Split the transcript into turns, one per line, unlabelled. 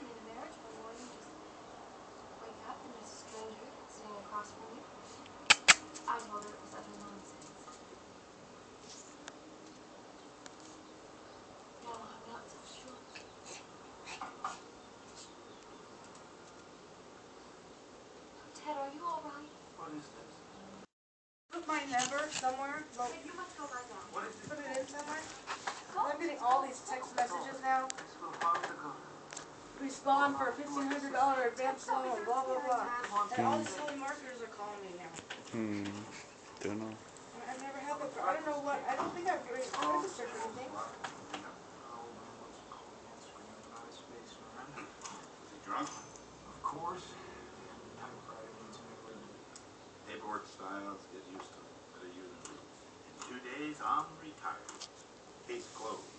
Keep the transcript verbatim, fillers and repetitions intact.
in a marriage, but one you just wake up and there's a stranger sitting across from you. I told her it was utter nonsense. No, I'm not so sure. Ted, are you alright?
What is this?
Put my number somewhere. Look,
Ted, you must go lie down.
What is it?
put it in somewhere.
Go.
I'm getting all these text messages now.
Let's go find the gun.
Respond for a fifteen hundred dollar advance loan, blah, blah, blah. And all these holy marketers are calling me now.
Hmm. Don't know.
I've never had the, I don't know what, I don't think I've re- registered for anything.
Oh, man, what's it called again? Screaming out of space, remember?
Was he drunk?
Of course. Typewriter needs memory.
Paperwork styles, get used to it. Better use it. In two days, I'm retired. Case closed.